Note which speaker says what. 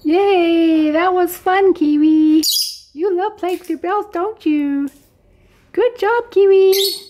Speaker 1: Yay, that was fun, Kiwi. You love playing with your bells, don't you? Good job, Kiwi.